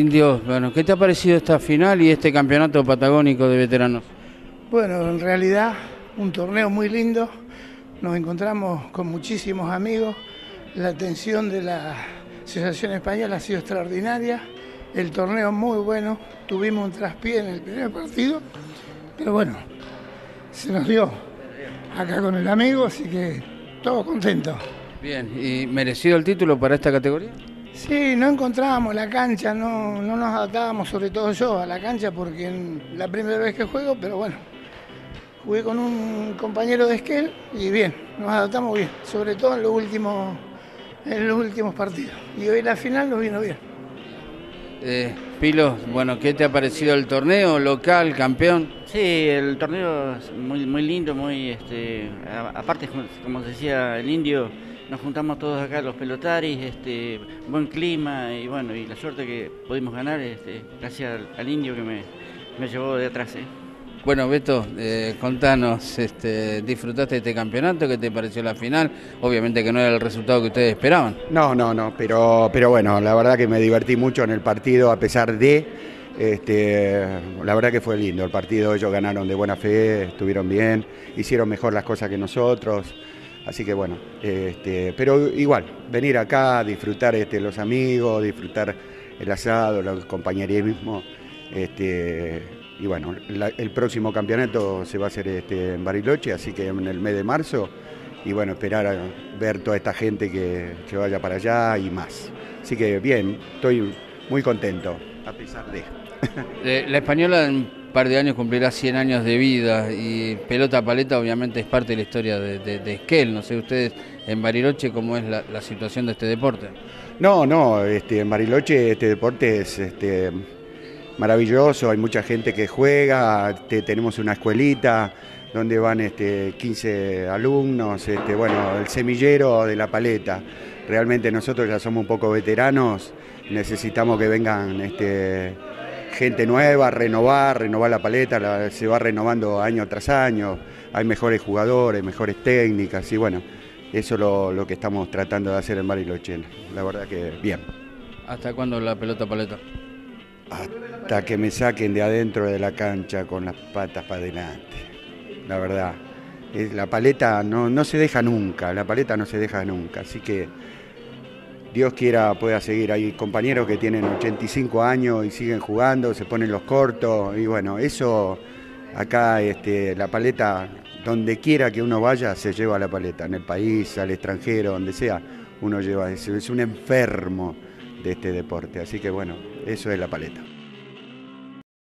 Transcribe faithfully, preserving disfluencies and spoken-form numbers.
Indio, bueno, ¿qué te ha parecido esta final y este campeonato patagónico de veteranos? Bueno, en realidad un torneo muy lindo, nos encontramos con muchísimos amigos, la atención de la Asociación Española ha sido extraordinaria, el torneo muy bueno, tuvimos un traspié en el primer partido, pero bueno, se nos dio acá con el amigo, así que todos contentos. Bien, ¿y merecido el título para esta categoría? Sí, no encontrábamos la cancha, no, no nos adaptábamos, sobre todo yo, a la cancha porque es la primera vez que juego, pero bueno, jugué con un compañero de Esquel y bien, nos adaptamos bien, sobre todo en los últimos, en los últimos partidos. Y hoy la final nos vino bien. Eh, Pilo, bueno, ¿qué te ha parecido el torneo local, campeón? Sí, el torneo es muy, muy lindo, muy, este, a, aparte, como decía el Indio, nos juntamos todos acá los pelotaris, este, buen clima y bueno, y la suerte que pudimos ganar, este, gracias al, al Indio que me, me llevó de atrás. ¿eh? Bueno, Beto, eh, contanos, este, ¿disfrutaste de este campeonato? ¿Qué te pareció la final? Obviamente que no era el resultado que ustedes esperaban. No, no, no, pero, pero bueno, la verdad que me divertí mucho en el partido a pesar de, este, la verdad que fue lindo el partido, ellos ganaron de buena fe, estuvieron bien, hicieron mejor las cosas que nosotros. Así que bueno, este, pero igual, venir acá, disfrutar este, los amigos, disfrutar el asado, el compañerismo, este, y bueno, la, el próximo campeonato se va a hacer este, en Bariloche, así que en el mes de marzo, y bueno, esperar a ver toda esta gente que, que vaya para allá y más. Así que bien, estoy muy contento, a pesar de. La Española en un par de años cumplirá cien años de vida y pelota paleta obviamente es parte de la historia de, de, de Esquel. No sé ustedes en Bariloche cómo es la, la situación de este deporte. No, no, este, en Bariloche este deporte es este, maravilloso, hay mucha gente que juega, este, tenemos una escuelita donde van este, quince alumnos, este, bueno, el semillero de la paleta. Realmente nosotros ya somos un poco veteranos, necesitamos que vengan este, gente nueva, renovar, renovar la paleta, la, se va renovando año tras año, hay mejores jugadores, mejores técnicas y bueno, eso es lo, lo que estamos tratando de hacer en Bariloche, la verdad que bien. ¿Hasta cuándo la pelota paleta? Hasta que me saquen de adentro de la cancha con las patas para adelante, la verdad. La paleta no, no se deja nunca, la paleta no se deja nunca, así que Dios quiera pueda seguir. Hay compañeros que tienen ochenta y cinco años y siguen jugando, se ponen los cortos y bueno, eso acá este, la paleta, donde quiera que uno vaya se lleva la paleta, en el país, al extranjero, donde sea, uno lleva eso, es un enfermo de este deporte, así que bueno, eso es la paleta.